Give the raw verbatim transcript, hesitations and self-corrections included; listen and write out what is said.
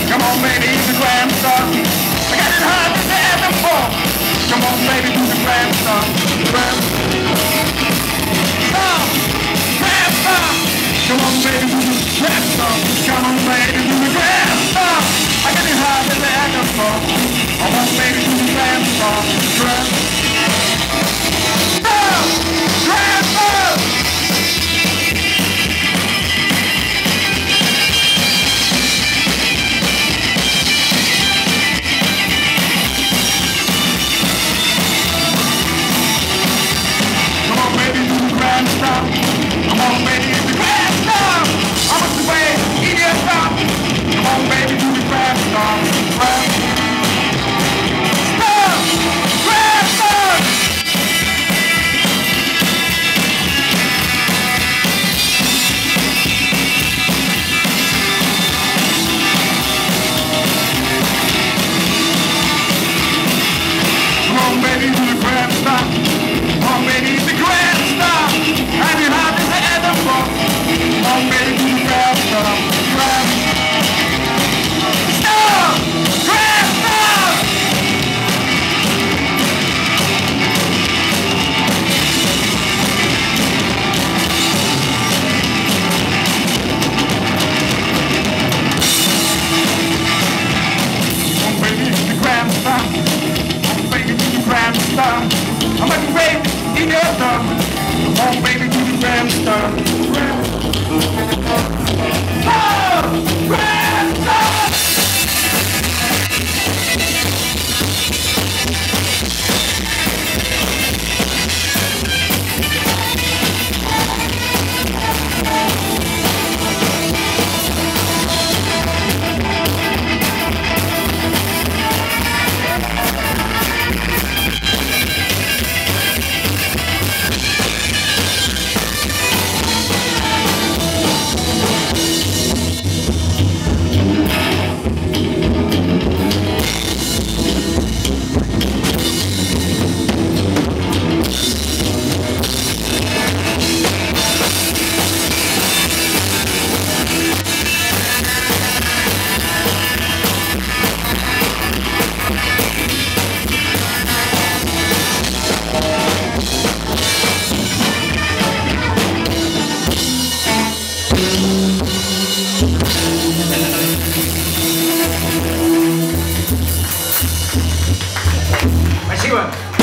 Come on, baby, do the grand stuff. I got it hard to the anthem for. Come on, baby, do the grand stuff. Grand stuff. Grand stuff. Come on, baby, do the grand stuff. Come on, baby, do the grand stuff. I got it hard to the anthem for. Come on, baby, do the grand stuff. Grand stuff. Grand stuff. Come on, baby, do the grand stuff. I'm on the way, eat your stuff. Come on, baby, do the grand stuff. Grand stuff. Grand stuff. Come on, baby, do the grand stuff. Come on, baby, do the grand stuff. And you have this anthem for. Come on, baby, do the grand stuff. Grand stuff. Grand stuff. Come on, baby, do the grand stuff. Come on, baby, do the grand stuff. I'm like a baby in your stuff. Come on, baby, do the grand stuff. Grand stuff. Grand stuff. Спасибо.